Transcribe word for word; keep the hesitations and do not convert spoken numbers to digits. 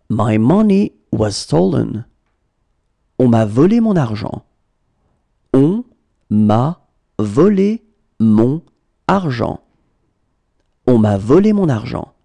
My money was stolen. On m'a volé mon argent. On m'a volé mon argent. On m'a volé mon argent.